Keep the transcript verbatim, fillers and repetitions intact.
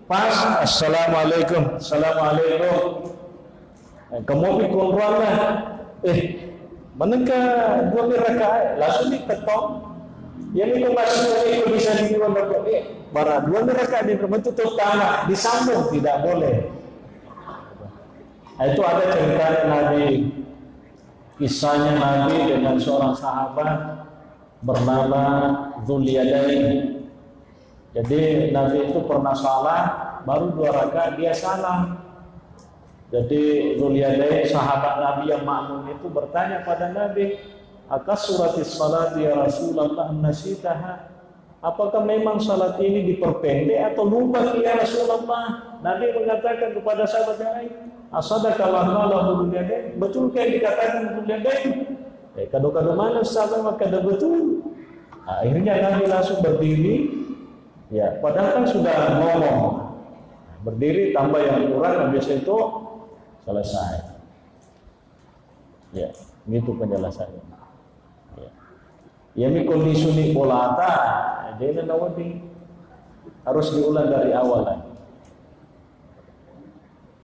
Pas assalamualaikum, assalamualaikum. Kamu pikun ruangnya, eh, manakah dua rakaat? Langsung diketok. Yang itu masih itu bisa dibuat eh, bara dua rakaat di rumah itu terutama disambung tidak boleh. Nah, itu ada cerita Nabi, kisahnya Nabi dengan seorang sahabat bernama Dzuliyadain. Jadi Nabi itu pernah salah, baru dua rakaat dia salah. Jadi Dzuliyadain sahabat Nabi yang makmum itu bertanya pada Nabi, "Akas suratis salati ya Rasulullah nasitaha?" Apakah memang salat ini diperpendek atau lupa ya Rasulullah? Nabi mengatakan kepada sahabat yang lain, "Asadaqallahu Dzuliyadain?" Betul kayak dikatakan Dzuliyadain? Eh, kado-kado mana sahabat maka kado betul. Nah, akhirnya Nabi langsung berdiri. Ya, padahal kan sudah ngomong. Berdiri tambah yang kurang habis itu selesai. Ya, gitu penjelasannya. Ya. Ya mi kondisi ni bolata, dia nawadi harus diulang dari awal lagi.